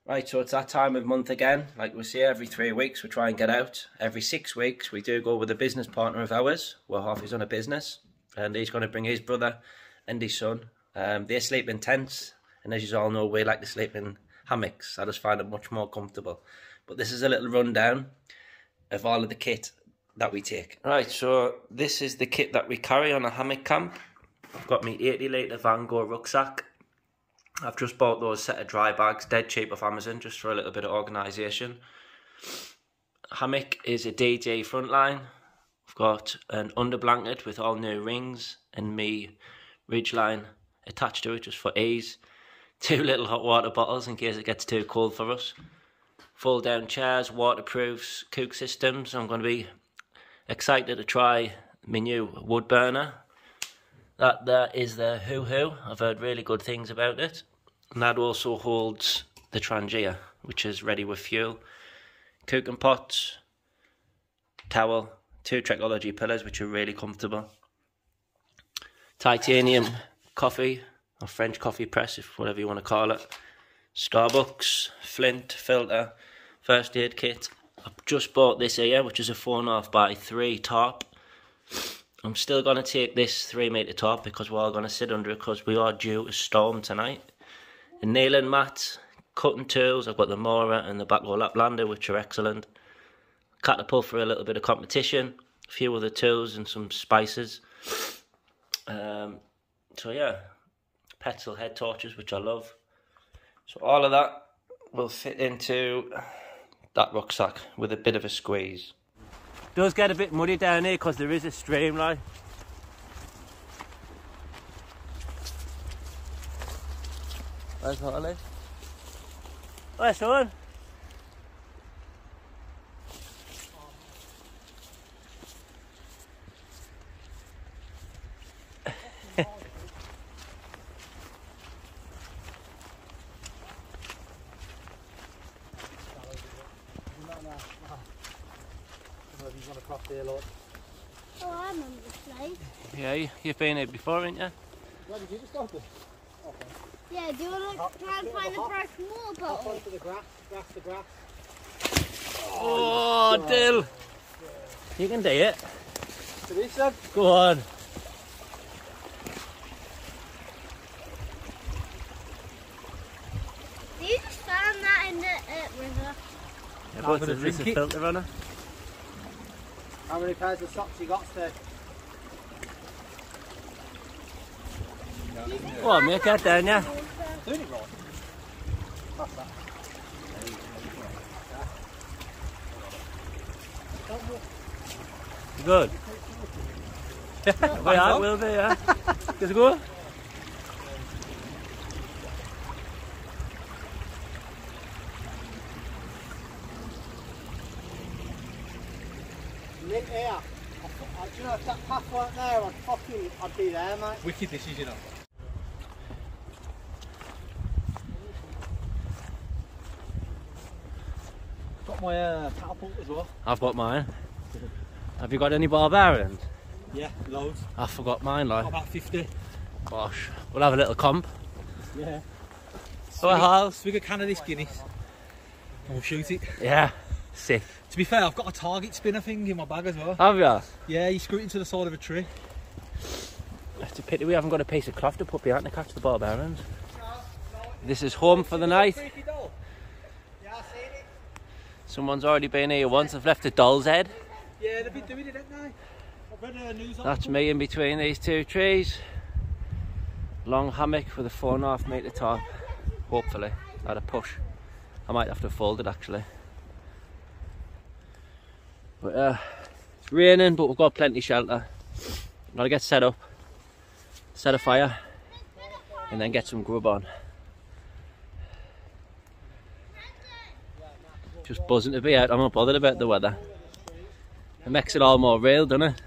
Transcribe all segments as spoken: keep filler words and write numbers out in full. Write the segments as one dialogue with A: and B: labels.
A: Right, so it's that time of month again. Like we say, every three weeks we try and get out. Every six weeks we do go with a business partner of ours. We're half is on a business, and he's going to bring his brother and his son. Um, they sleep in tents, and as you all know, we like to sleep in hammocks. I just find it much more comfortable. But this is a little rundown of all of the kit that we take. Right, so this is the kit that we carry on a hammock camp. I've got my eighty litre Van Gogh rucksack. I've just bought those set of dry bags, dead cheap off Amazon, just for a little bit of organisation. Hammock is a D J frontline. I've got an under blanket with all new rings and me ridgeline attached to it just for ease. Two little hot water bottles in case it gets too cold for us. Fold down chairs, waterproofs, cook systems. I'm going to be excited to try my new wood burner. That there is the Hoo Hoo. I've heard really good things about it. And that also holds the Trangia, which is ready with fuel. Cooking pots, towel, two Trekology pillars, which are really comfortable. Titanium coffee, or French coffee press, if whatever you want to call it. Starbucks, Flint, filter, first aid kit. I've just bought this here, which is a four and a half by three tarp. I'm still going to take this three metre top because we're all going to sit under it because we are due a storm tonight. A nailing mat, cutting tools. I've got the Mora and the Backhoe Laplander, which are excellent. Catapult for a little bit of competition. A few other tools and some spices. Um, so yeah, petrol head torches, which I love. So all of that will fit into that rucksack with a bit of a squeeze. It does get a bit muddy down here because there is a stream, like. Where's Harley? Where's son?
B: Oh, I remember this place.
A: Yeah, you've been here before, haven't you?
C: Where did you just go to? Okay.
B: Yeah, do you want to try and find the fresh water
C: Hop
B: bottle?
C: onto the grass, grass the grass.
A: Oh, oh Dill! You can do it.
C: To this then?
A: Go on.
B: Do you just found that in the uh, river?
A: Yeah, but there's this a filter on it.
C: How many pairs of socks you got, Steve?
A: Go on, mate, get down, yeah.
C: Doing it wrong. Pass that.
A: Good. Yeah, it will be, yeah. Does it go?
C: Lit here. I, I, do you know if that path weren't there, I'd fucking, I'd be there, mate. Wicked this is, you know. Got my uh, catapult as well.
A: I've got mine. Have you got any barbarians?
C: Yeah, loads.
A: I forgot mine, like.
C: Got about fifty.
A: Gosh, we'll have a little comp.
C: Yeah.
A: So I'll
C: swig a can of this Guinness and we'll shoot it.
A: Yeah, sick.
C: To be fair, I've got a target spinner thing in my bag as well.
A: Have you?
C: Yeah, you screw it into the side of a tree.
A: It's a pity we haven't got a piece of cloth to put behind to catch the barbarians. This is home for the night. Someone's already been here once. I've left a doll's head.
C: Yeah, they've been doing it, haven't they? I've read a news article.
A: That's me in between these two trees. Long hammock with a four and a half metre top. Hopefully, at a push. I might have to fold it actually. But uh, it's raining, but we've got plenty of shelter. Gotta get set up, set a fire, and then get some grub on. Just buzzing to be out. I'm not bothered about the weather. It makes it all more real, doesn't it?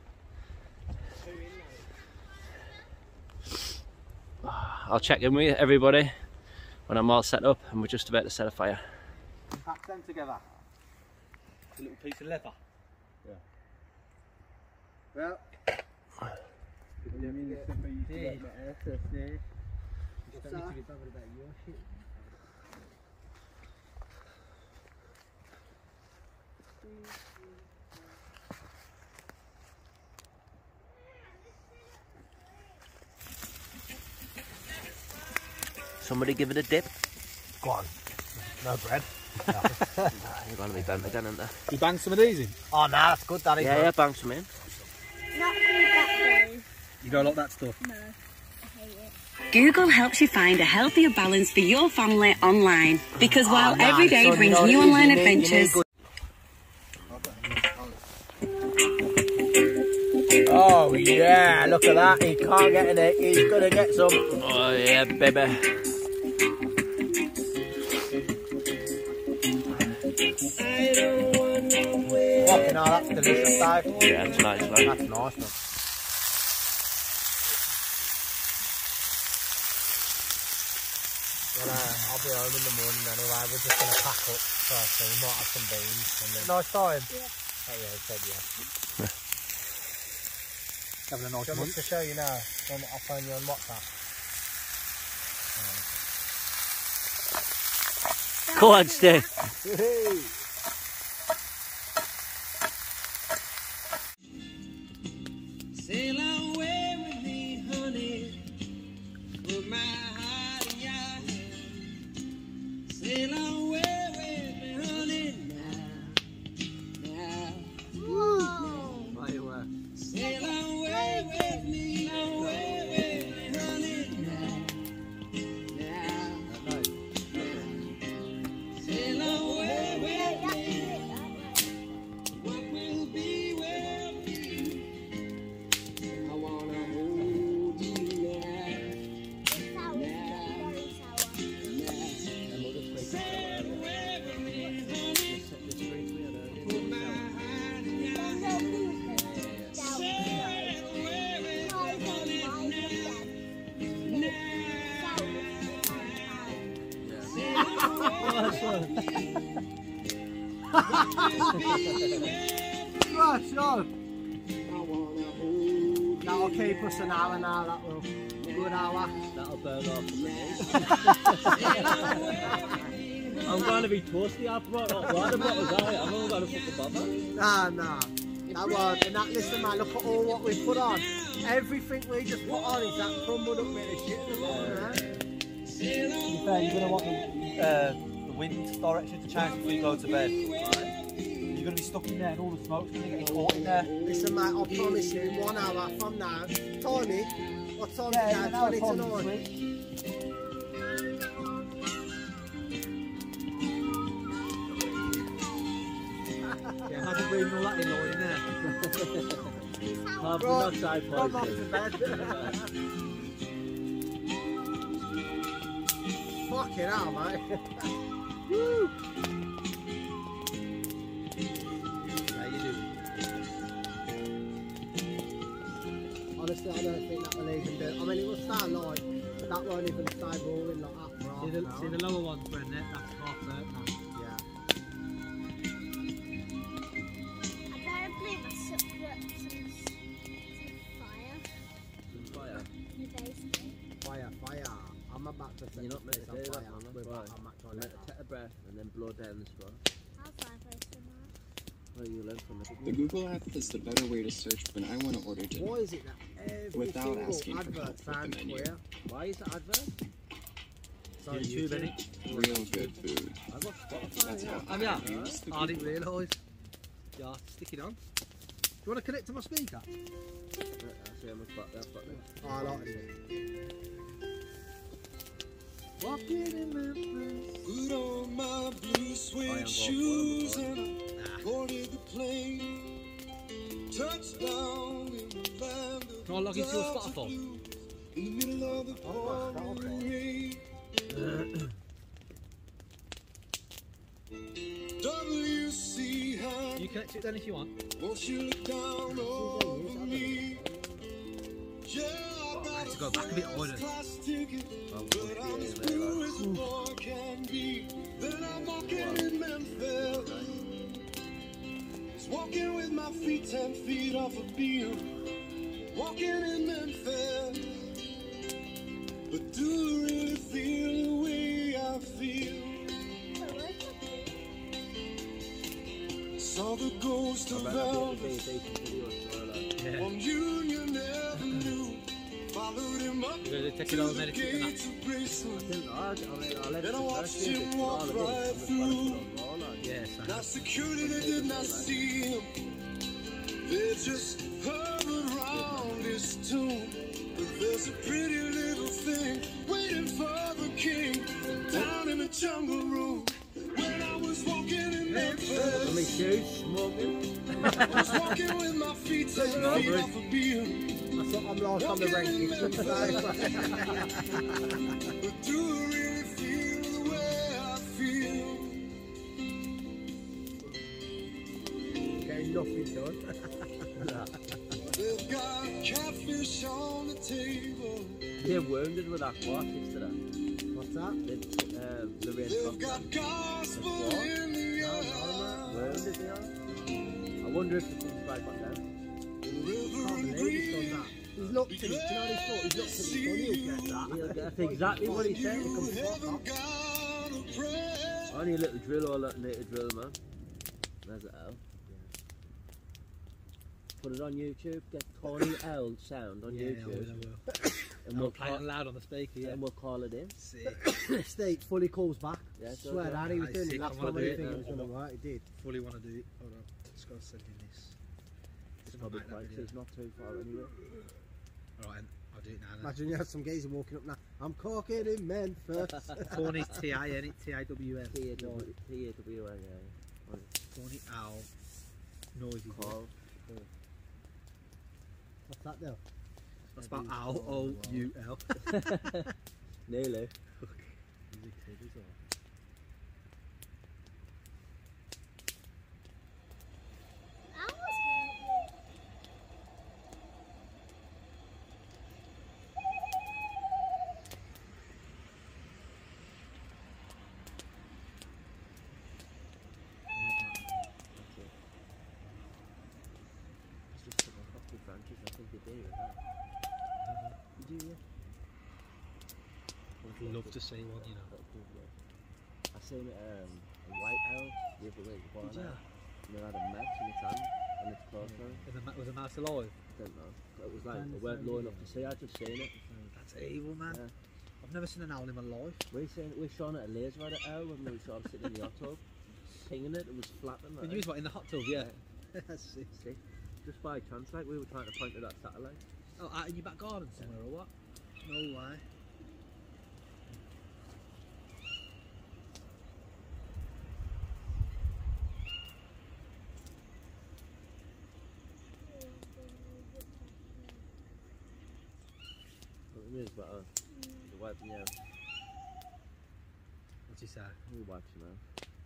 A: I'll check in with everybody when I'm all set up and we're just about to set a fire.
C: Pack them together. A little piece of leather. Yeah. Well.
A: Somebody give it a dip.
C: Go on. No bread. No.
A: You're going to be bent again, aren't they?
C: You bang some of these in? Oh, no, that's good, that is.
A: Yeah,
C: man.
A: yeah, bang some in.
B: Not good that way.
C: You don't like that stuff?
B: No, I hate it.
D: Google helps you find a healthier balance for your family online. Because while
C: Oh, nah,
D: every day
C: son,
D: brings
C: you know
D: new
C: what it is,
D: online
C: you need- you need
D: adventures,
C: good- Oh yeah, look at that, he can't get in it, he's gonna get some.
A: Oh, yeah, baby.
C: Fucking hell, that's delicious, Dave.
A: Yeah, it's nice, like.
C: That's nice, man. Well, uh, I'll be home in the morning anyway, we're just gonna pack up first, so we might have some beans. And then... Nice time? Yeah. Oh yeah, he said yeah. Having a nice month. To show you now, then I'll phone you on WhatsApp.
A: Go on, Steve.
E: Sail away with me, honey. Put my heart in your hand. Sail away with me, honey. Now, now.
B: Whoa.
C: Right, you were.
E: Sail away with me, away with me, honey. Now, now. Sail away with me. What will be will be. I wanna hold you now.
B: Sour. Very sour.
E: Sail away with me, honey. Put my heart in your
B: There's no food there. Sour.
E: Sail away with
B: No,
E: me, honey.
C: Right, so.
E: I wanna hold
C: That'll keep us an hour now, that will. Good hour.
A: That'll burn off. I'm going to be toasty after what water bottles are. I'm not going to fucking bother.
C: Nah, nah. That won't. And that, listen, man, look at all what we put on. Everything we just put on is that crumbled up bit of shit at the bottom, right?
F: To be fair, you're going to want the, uh, the wind direction to change before you go to bed. Right? You're going to be stuck in there and all the smoke's going to get caught in there.
C: Listen, mate, I promise you, one hour from now, Tony, what time
F: Yeah,
C: is
F: yeah,
C: it
F: now
C: now?
F: it's
C: twenty to
F: on
C: nine.
F: switch.
C: Yeah, imagine breathing all that in line in there.
A: Half
C: Right,
A: monoxide
C: I'm off to
A: poisoning.
C: bed. Fucking hell, mate. Woo! How you doing? Honestly, I don't think that will even do. I mean, it will start light, but that won't even stay rolling like that for half
G: See the,
C: an hour.
G: see the lower one's burning it, that's half there now.
C: Yeah.
B: Apparently it's some, some, some fire
A: Fire.
B: in the basement.
C: Fire, fire. I'm about to set
A: You're not
C: this
A: meant to
C: place
A: do
C: on
A: that,
C: fire.
A: man.
C: We're
A: That's
C: back
A: right.
C: on that
A: You
C: toilet.
A: let it take a breath and then blow down the straw.
B: How's fireplace in there?
A: Well, you learn from it.
H: The Google app is the better way to search when I want to order dinner.
C: Why is it that every
H: Without
C: single
H: asking for
C: advert
H: help with the
C: sounds
H: menu.
C: queer?
A: Why is that advert?
C: It's on
G: YouTube, innit?
H: Real good food.
A: I got Spotify.
H: That's how
G: Oh, yeah.
H: I use the
G: I didn't
H: Google.
G: realise. Yeah, stick it on. Do you want to connect to my speaker?
A: I see how much back there. Back there.
C: Oh, I like it.
G: Walking in Memphis.
E: Put on my blue suede
A: going
E: shoes
A: for it,
E: and I boarded the plane. Touchdown in the land of
G: Can I log into your
E: Delta
G: Spotify?
E: blues, in the middle of the pouring rain. W C hand,
G: You connect it then if you want.
E: won't you look down over me? Yeah, I got
G: had to go back a bit wider.
E: class ticket, but I'm as blue as a boy can be. Then I'm walking in Memphis, just walking with my feet ten feet off a beam. Walking in Memphis, but do you really feel the way I feel? Saw the
G: You're going to take it all minute.
C: I didn't know. I mean, I let
E: Then I
C: it
E: watched
C: first year,
E: him
C: but
E: walk
C: all of it,
E: right
C: I'm just
E: through.
C: trying to put on roll on.
G: Yes, I
E: Now
G: know.
E: security did not see him. They just hovered around his tomb. But there's a pretty little thing waiting for the king down in the jungle room. When I was walking in
C: Let me
E: Memphis,
C: shoes, smoking.
E: I was walking with my feet ten feet off a beam.
C: That's what I'm lost on the ranking.
E: But do I really feel the way I feel?
C: Getting nothing done.
E: They've got catfish on the table.
C: They're wounded with that quack yesterday. What's that? The, uh, the red
E: They've got gospel in the air.
C: wounded they are. I wonder if the comes back on down.
E: River and
C: He's done that. He's looked at it, do you know what he thought? He's looked at it, he'll get that. That's exactly what he said. He can fuck
E: haven't
C: off.
E: got a prayer.
C: Only a little drill or a little little drill, man. There's it, L. Put it on YouTube. Get Tony L sound on
G: Yeah, I
C: YouTube.
G: will, I will.
C: And
G: I'll
C: we'll
G: play
C: call,
G: it loud on the speaker, yeah.
C: and we'll call it in.
G: Sick.
C: State fully calls back. Yeah,
G: Swear
C: so,
G: that, he was doing it last time I
C: did
G: did
C: it.
G: it.
C: He was gonna work, he did.
G: Fully want to do it. Hold on. Just got to send you this.
C: It's
G: Just
C: probably
G: make that
C: quite,
G: video.
C: it's not too far anyway.
G: Alright, I'll do it now then.
C: Imagine you had some geezer walking up now. I'm corking in Memphis.
G: Tawny T I N it, T I W N.
C: T A W T A W N, yeah.
G: Tawny Owl. Noisy.
C: Call. What's that now?
G: That's about Owl, O U L.
C: Nearly.
B: I was hungry.
C: It's just some coffee branches, I think they do with that. You do, yeah?
G: I'd love to see one, you know.
C: That's good, yeah. I seen um, a white owl the other week, barn
G: Did ya?
C: owl, and it had a mouse in its hand, and its close now.
G: Was the, ma- was the mouse alive?
C: I don't know. It was like, I weren't low enough to see, I just seen it.
G: That's evil, man.
C: Yeah.
G: I've never seen an owl in my life.
C: We seen we shone at a laser at an owl when we saw him sitting in the hot tub, pinging it, it was flapping.
G: When
C: Like,
G: you was what, in the hot tub, yeah. That's sick.
C: see, just by chance, like we were trying to point at that satellite.
G: Oh, out in your back garden somewhere or what? No way.
C: But it is better. You're wiping out.
G: What's he say?
C: You're wiping out.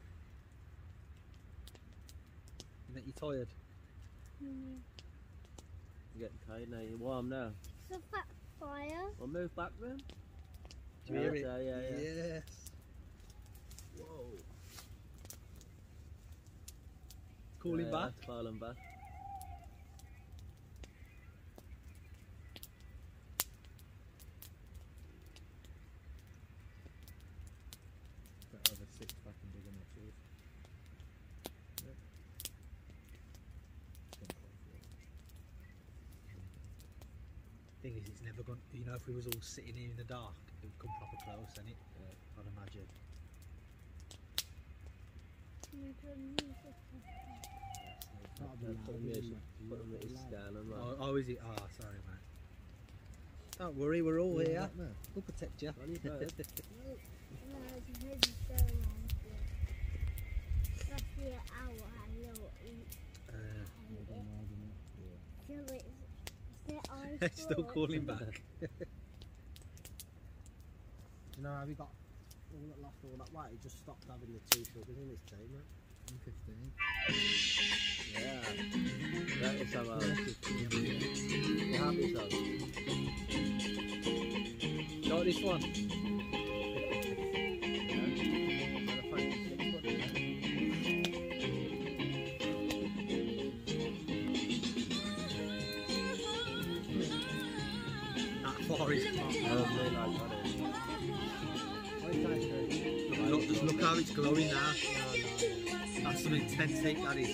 G: You make you tired?
B: Mm.
C: You're getting tired now. You're warm now.
B: It's a fat fire.
C: Well, move back then.
G: Do you hear it?
C: Yeah, yeah, yeah.
G: Yes. Whoa. Call him
C: Yeah,
G: back.
C: Call him back.
G: Thing is, it's never gone. You know, if we was all sitting here in the dark, it would come proper close, and it. Yeah. I'd imagine.
B: You can use it.
C: Yeah, put him in, put him in his stand and
G: Oh,
C: right.
G: oh, is it? Oh, sorry, mate. Don't worry, we're all here. We'll protect you.
C: On your bird.
B: No, it's really so long. That's the hour I know eat.
G: Uh,
B: So it's, it's the ice.
G: Still
B: floor.
G: calling back.
C: Do you know, have you got all that lost all that weight? He just stopped having the two sugars in his tea, mate.
G: fifteen.
C: Yeah. That is how well. You happy, son?
G: Got this one. That far is Look, just look how it's glowing now. That's some intense heat, that is.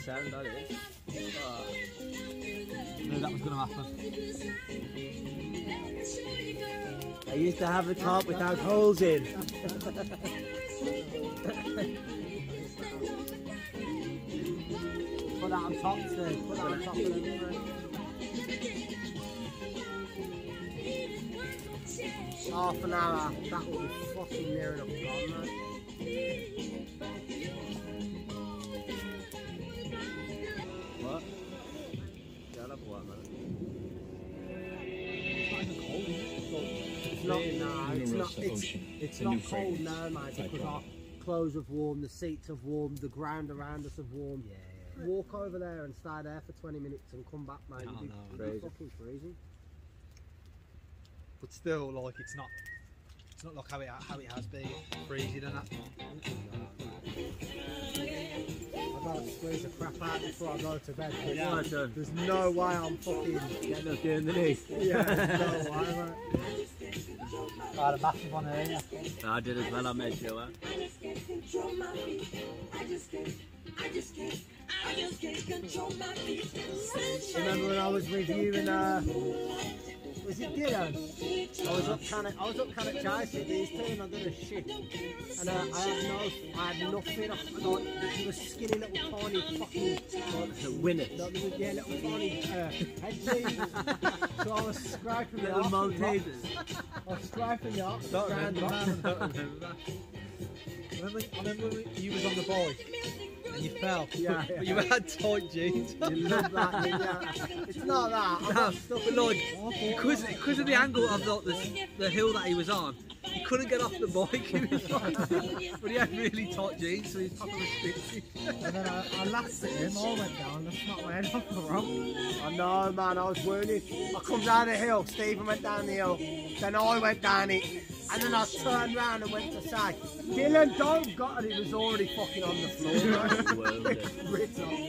A: sound that is. Oh.
F: Knew that was going to happen.
C: I used to have a top without holes in. Put that on top, Steve. Put that on top of the half an hour. That will be fucking near enough gone, man.
A: What? Shut up, what, man?
C: It's not, no, it's not, it's, it's not cold now, mate, because our clothes have warmed, the seats have warmed, the ground around us have warmed.
G: Yeah, yeah.
C: Walk over there and stay there for twenty minutes and come back, mate.
F: No,
C: You'd be
F: no,
C: freezing. fucking freezing.
F: But still, like, it's not, it's not like how it how it has been, freezing and that.
C: I gotta squeeze the crap out before I go to bed.
A: Yeah, I do.
C: There's no way I'm fucking
A: Getting up doing the knees.
C: yeah. There's no way, mate.
F: I had a massive one earlier.
A: I did as well, I made sure.
C: Remember when I was with you and uh, was it Dylan? I was up Cannock, I was up Cannock Chase with these two and I did a shit. And uh, I had no, I had nothing. I thought there was skinny little tiny fucking like,
A: Winners.
C: no, there was, yeah, little tiny uh, head cheeses. So I was scraping the
A: Little
C: off the
A: Maltesers.
C: rocks. I was scraping the off the
F: Don't
C: ground
F: remember
C: rocks.
F: that. Don't remember that. Remember, I remember when you was on the bike and you fell.
C: Yeah,
F: But
C: yeah.
F: you had tight jeans.
C: You love that, didn't you? It's not that. I'm
F: No,
C: not stuck
F: but like, because because of the angle of like, the, the hill that he was on, he couldn't get off the bike. He was like, but he had really tight jeans, so he's top of a stick.
G: And then I, I laughed at him, I went down and smacked my head off the rock.
C: I know, man, I was wounded. I come down the hill, Stephen went down the hill, then I went down it, and then I turned round and went to say, Dylan, don't go, and he was already fucking on the floor,
A: Well,
C: man.
A: yeah.
C: Rit up.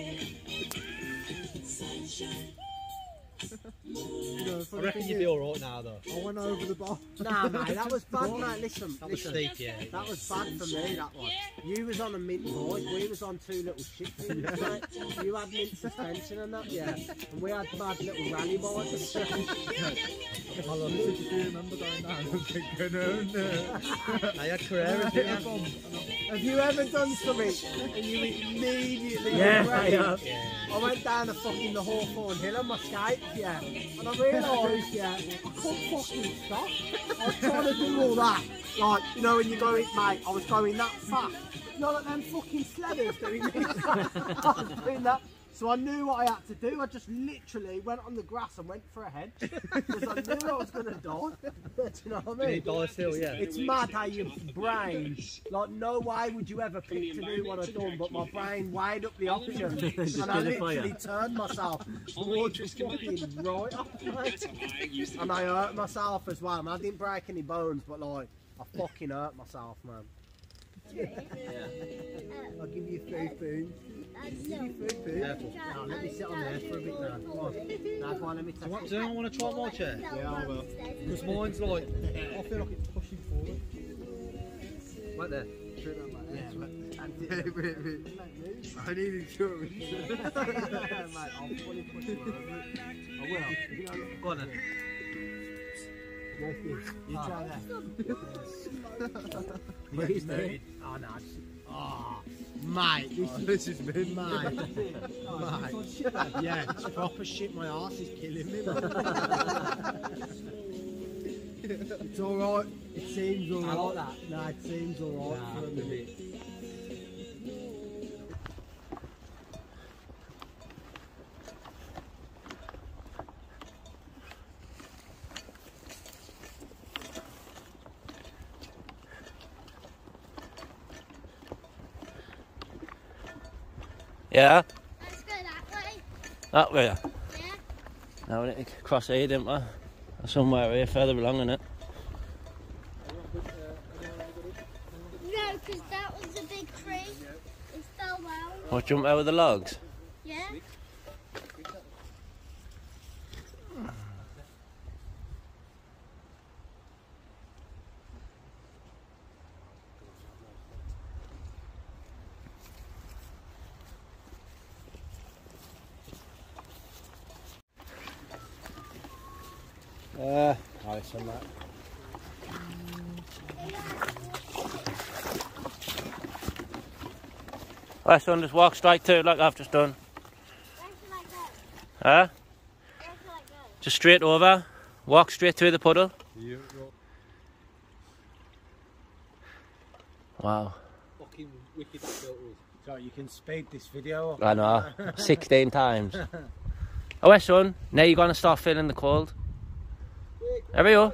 G: You know,
F: I
G: funny
F: reckon
G: thing
F: you'd
G: is,
F: be alright now though.
G: I went over the bar.
C: Nah, mate, that was bad, mate. Listen,
F: That was
C: listen.
F: steep, yeah.
C: That was bad for me, that was. You was on a mint boy, we was on two little shit things, mate. You had mint suspension and that, yeah. And we had mad little rally boys.
G: I love it. Do you remember going down and thinking, oh no.
F: I had Carreras, didn't you?
C: Have you ever done something and you immediately
A: Yeah,
C: regret
A: I
C: it?
A: have.
C: I went down the fucking the Hawthorne Hill on my skates, yeah, and I realised, yeah, I couldn't fucking stop. I was trying to do all that, like, you know, when you go in, mate, I was going that fast. You know, like them fucking sledders doing this. I was doing that. So I knew what I had to do. I just literally went on the grass and went for a head because I knew I was going to die. Do you know what I
F: Did he
C: mean?
F: die still, yeah?
C: It's mad how your brain, like, no way would you ever pick to do what I've done, but my brain weighed up the options
A: Just
C: and I
A: did it for
C: literally
A: you.
C: turned myself towards the fucking right off, mate. And I hurt myself as well. Man, I didn't break any bones, but like, I fucking hurt myself, man. I'll give you food, food. Give you food, food.
F: Careful.
C: Now, let me sit on there for a bit now. Come on. Now, come on, let me
F: Do
C: take
F: you want-
C: it.
F: does anyone want to try my chair?
C: Yeah, I will.
F: Because mine's like, I feel like it's pushing forward. Right there.
C: Yeah, but wait, wait, wait. I need insurance. Mate, I'll fully push you over it. I will. You know,
F: Go on then.
C: you try that.
A: Please, mate.
C: Oh, no. Oh, mate, this, this is me, mate. Mate. Yeah, it's proper shit. My arse is killing me, man. It's alright. It seems alright.
F: I like that.
C: No, it seems alright
F: Nah,
C: for a
F: it's a
C: minute.
A: Yeah,
B: Let's go that way.
A: that way.
B: Yeah.
A: Now we need to cross here, didn't we? Or somewhere here, further along, innit?
B: No, because that was a big tree. It fell down.
A: What, jump over the logs?
B: Yeah.
C: nice on that.
A: Right, son, just walk straight to it like I've just done.
B: Where shall I go?
A: Huh?
B: Where shall I go?
A: Just straight over. Walk straight through the puddle.
C: Yeah.
A: Wow.
F: Fucking wicked that built was.
C: So you can speed this video up.
A: I know. sixteen times. Oh, well, son, now you're going to start feeling the cold. Hurry up.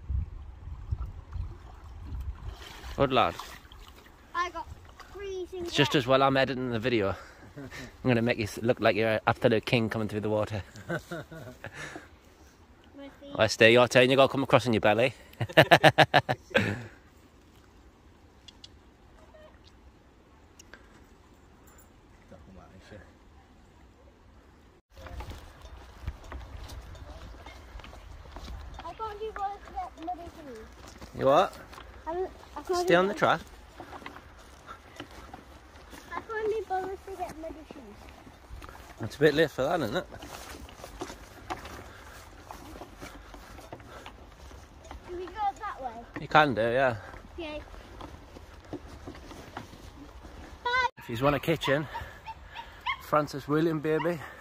A: Good lad.
B: I got freezing.
A: It's just as well I'm editing the video. I'm going to make you look like you're an absolute king coming through the water. I stay your turn, you got to come across on your belly.
B: I can't do both to get muddy shoes.
A: You what?
B: I don't- I can't
A: Stay
B: do
A: on the
B: both-
A: track.
B: I can't do both to get muddy shoes.
A: It's a bit late for that, isn't it?
B: Can we go that way?
A: You can do, yeah.
B: Okay.
A: If you want a kitchen, Francis William, baby.